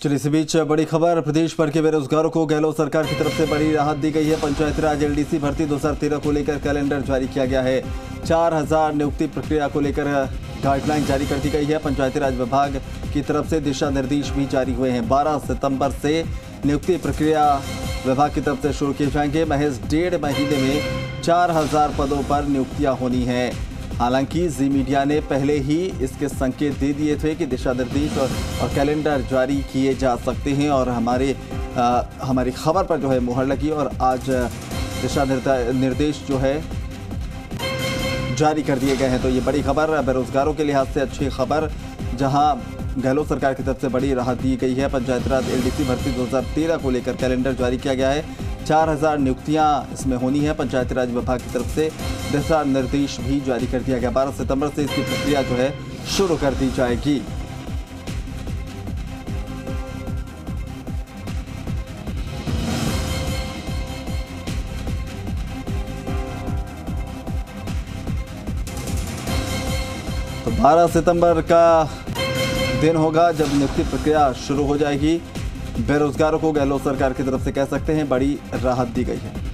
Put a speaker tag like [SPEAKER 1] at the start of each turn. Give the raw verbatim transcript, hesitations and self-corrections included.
[SPEAKER 1] चलिए इस बीच बड़ी खबर, प्रदेश भर के बेरोजगारों को गहलोत सरकार की तरफ से बड़ी राहत दी गई है। पंचायती राज एलडीसी भर्ती दो हज़ार तेरह को लेकर कैलेंडर जारी किया गया है। चार हजार नियुक्ति प्रक्रिया को लेकर गाइडलाइन जारी कर दी गई है। पंचायती राज विभाग की तरफ से दिशा निर्देश भी जारी हुए हैं। बारह सितंबर से नियुक्ति प्रक्रिया विभाग की तरफ से शुरू किए जाएंगे। महज डेढ़ महीने में चार हजार पदों पर नियुक्तियां होनी है। हालांकि जी मीडिया ने पहले ही इसके संकेत दे दिए थे कि दिशा निर्देश और, और कैलेंडर जारी किए जा सकते हैं और हमारे आ, हमारी खबर पर जो है मुहर लगी और आज दिशा निर्देश जो है जारी कर दिए गए हैं। तो ये बड़ी खबर, बेरोजगारों के लिहाज से अच्छी खबर, जहां गहलोत सरकार की तरफ से बड़ी राहत दी गई है। पंचायती राज एलडीसी भर्ती दो हज़ार तेरह को लेकर कैलेंडर जारी किया गया है। चार हजार नियुक्तियां इसमें होनी है। पंचायती राज विभाग की तरफ से दिशा निर्देश भी जारी कर दिया गया। बारह सितंबर से इसकी प्रक्रिया जो है शुरू कर दी जाएगी। तो बारह सितंबर का दिन होगा जब नियुक्ति प्रक्रिया शुरू हो जाएगी। बेरोजगारों को गहलोत सरकार की तरफ से कह सकते हैं बड़ी राहत दी गई है।